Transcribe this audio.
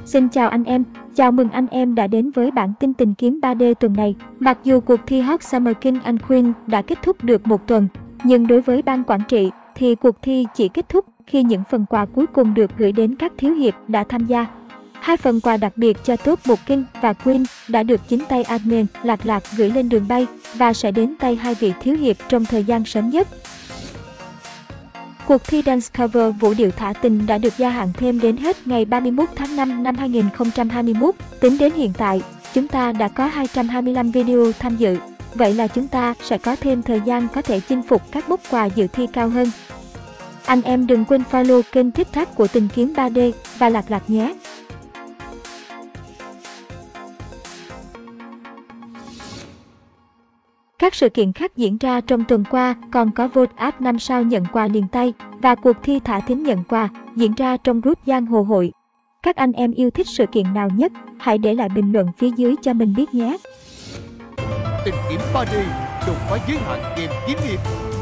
Xin chào anh em, chào mừng anh em đã đến với bản tin tìm kiếm 3D tuần này. Mặc dù cuộc thi Hot Summer King and Queen đã kết thúc được một tuần, nhưng đối với ban quản trị thì cuộc thi chỉ kết thúc khi những phần quà cuối cùng được gửi đến các thiếu hiệp đã tham gia. Hai phần quà đặc biệt cho top 1 King và Queen đã được chính tay admin Lạc Lạc gửi lên đường bay và sẽ đến tay hai vị thiếu hiệp trong thời gian sớm nhất. Cuộc thi Dance Cover vũ điệu thả tình đã được gia hạn thêm đến hết ngày 31 tháng 5 năm 2021. Tính đến hiện tại, chúng ta đã có 225 video tham dự. Vậy là chúng ta sẽ có thêm thời gian có thể chinh phục các mốc quà dự thi cao hơn. Anh em đừng quên follow kênh TikTok của Tìm kiếm 3D và Lạc Lạc nhé. Các sự kiện khác diễn ra trong tuần qua còn có Vote App 5 sao nhận quà liền tay và cuộc thi thả thính nhận quà diễn ra trong group Giang Hồ Hội. Các anh em yêu thích sự kiện nào nhất? Hãy để lại bình luận phía dưới cho mình biết nhé. Tìm kiếm 3D đột phá giới hạn game kiếm hiệp.